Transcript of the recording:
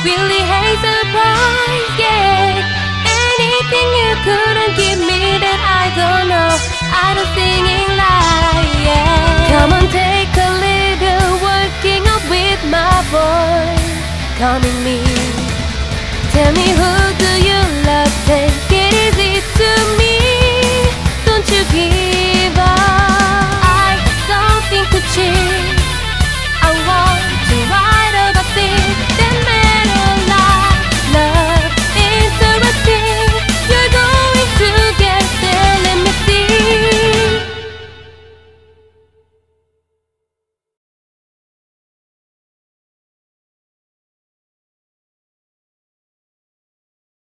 really hate surprise, yeah. Anything you couldn't give me that I don't know, I don't singing like, yeah. Come on, take a little working up with my voice, calming me. Tell me, who do you love? Take it easy to me. Don't you give